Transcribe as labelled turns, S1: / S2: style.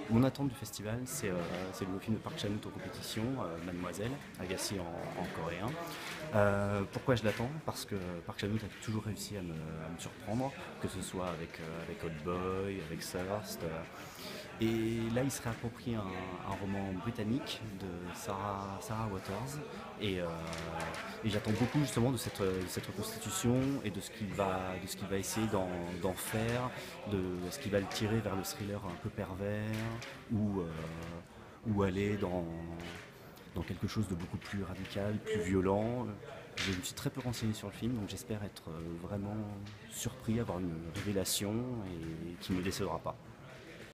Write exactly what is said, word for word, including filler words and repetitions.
S1: Mon attente du festival, c'est euh, c'est le nouveau film de Park Chan-wook en compétition, euh, Mademoiselle, Agassi en, en coréen. Euh, pourquoi je l'attends? Parce que Park Chan-wook a toujours réussi à me, à me surprendre, que ce soit avec, euh, avec Old Boy, avec Thirst. euh, et là, il se réapproprie un, un roman britannique de Sarah, Sarah Waters. Et, euh, et j'attends beaucoup justement de cette, de cette reconstitution et de ce qu'il va, de ce qu'il va essayer d'en, d'en faire, de ce qu'il va le tirer vers le thriller un peu pervers, ou, euh, ou aller dans, dans quelque chose de beaucoup plus radical, plus violent. Je me suis très peu renseigné sur le film, donc j'espère être euh, vraiment surpris, avoir une révélation et qui ne me décevra pas.